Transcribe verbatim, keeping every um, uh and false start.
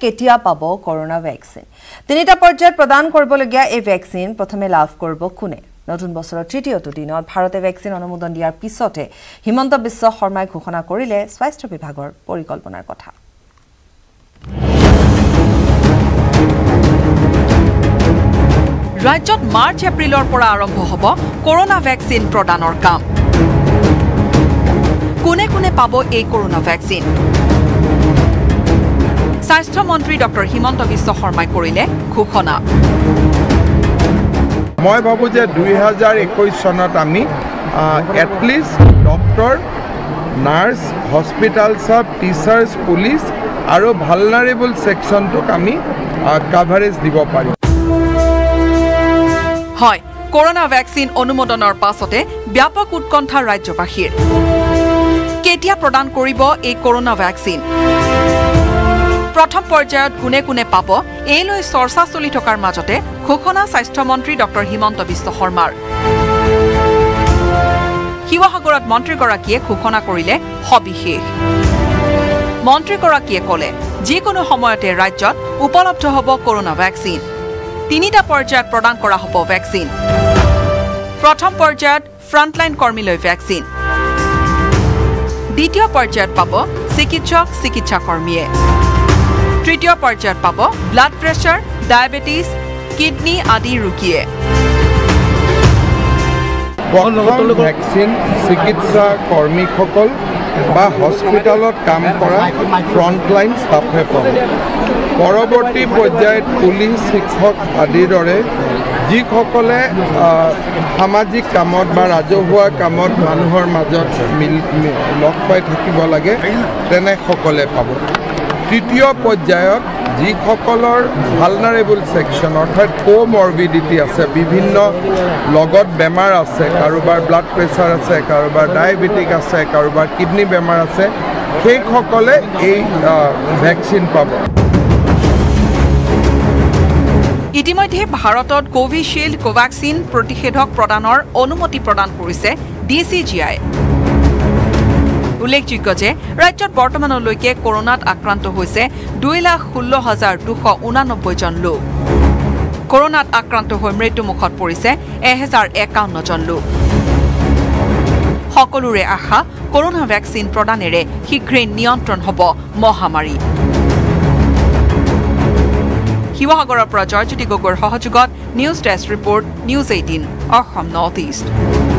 কেতিয়া পাব corona vaccine তিনিটা পৰ্যায়ত প্ৰদান কৰিবলগীয়া এই ভ্যাকচিন প্ৰথমে লাভ কৰিব কোনে নতুন বছৰৰ তৃতীয়টো দিনত ভাৰতে ভ্যাকচিন অনুমোদন দিয়াৰ পিছতে হিমন্ত বিশ্ব শৰ্মাই ঘোষণা কৰিলে স্বাস্থ্য বিভাগৰ পৰিকল্পনাৰ কথা ৰাজ্যত মাৰ্চ এপ্ৰিলৰ পৰা আৰম্ভ হ'ব কৰোনা ভ্যাকচিন প্ৰদানৰ কাম কোনে কোনে পাব এই কৰোনা ভ্যাকচিন স্বাস্থ্য মন্ত্ৰী ডক্টৰ হিমন্ত বিশ্ব শৰ্মাই কৰিলে ঘোষণা মই ভাবো যে দুই হাজাৰ একৈশ চনত আমি এটলিষ্ট ডক্টৰ নাৰ্ছ হস্পিটাল সব টিচাৰ্ছ পুলিচ আৰু ভালনাৰেবল সেকশনটোক আমি কভাৰেজ দিব পাৰিম হয় কৰোনা ভ্যাকচিন অনুমোদনৰ পাছতে ব্যাপক উৎকণ্ঠা ৰাজ্যবাসীৰ কেতিয়া প্ৰদান কৰিব এই কৰোনা ভ্যাকচিন প্ৰথম পৰ্যায়ত কোনে কোনে পাব এই লৈ চৰ্চা চলি থকাৰ মাজতে ঘোষণা স্বাস্থ্য মন্ত্ৰী ডক্টৰ হিমন্ত বিশ্ব শৰ্মাৰ শিৱসাগৰত মন্ত্ৰীগৰাকীয়ে ঘোষণা কৰিলে সবিশেষ মন্ত্ৰীগৰাকীয়ে ক'লে যিকোনো সময়তে ৰাজ্যত উপলব্ধ হ'ব কৰোনা ভ্যাকচিন তিনিটা পৰ্যায়ত প্ৰদান কৰা হ'ব ভ্যাকচিন প্ৰথম পৰ্যায়ত ফ্ৰণ্টলাইন কৰ্মীলৈ ভ্যাকচিন দ্বিতীয় পৰ্যায়ত পাব চিকিৎসক চিকিৎসা কৰ্মীয়ে তৃতীয় পৰ্যায়ত পাব ব্লাড প্ৰেছাৰ ডায়াবেটিছ কিডনি আদি ৰোগীয়ে ভ্যাকচিন চিকিৎসা কৰ্মীসকল বা হস্পিটালত কাম কৰা ফ্ৰণ্টলাইন ষ্টাফে পাব পৰৱৰ্তী পৰ্যায়ত পুলিচ শিক্ষক আদিৰ দৰে যিসকলে সামাজিক কামত বা ৰাজহুৱা কামত মানুহৰ মাজত মিল লগ পাই থাকিব লাগে তেনে সকলে পাব তৃতীয় পৰ্যায়ত যিসকলৰ ভালনাৰেবল সেকশন অৰ্থাৎ কোমৰবিডিটি আছে বিভিন্ন লগত বেমাৰ আছে কাৰোবাৰ ব্লাড প্ৰেছাৰ আছে কাৰোবাৰ ডায়াবেটিক আছে কাৰোবাৰ কিডনি বেমাৰ আছে সেই সকলে এই ভ্যাকচিন পাব ইতিমধ্যে ভাৰতত কোভিশিল্ড কোভাক্সিন প্ৰতিষেধক প্ৰদানৰ অনুমতি প্ৰদান কৰিছে ডি চি জি আই উল্লেখযোগ্য যে ৰাজ্যত বৰ্তমানলৈকে কৰোনাত আক্ৰান্ত হৈছে দুই লাখ ষোল্ল হাজাৰ দুশ ঊনানব্বৈ জন লোক কৰোনাত আক্ৰান্ত হৈ মৃত্যুমুখত পৰিছে এহেজাৰ একাৱন্ন জন লোক সকলোৰে আশা কৰোনা ভ্যাকচিন প্ৰদানেৰে শীঘ্ৰেই নিয়ন্ত্ৰণ হ'ব মহামাৰী শিৱসাগৰৰ পৰা জয়জ্যোতি গগৈৰ সহযোগত news desk report news eighteen Assam north east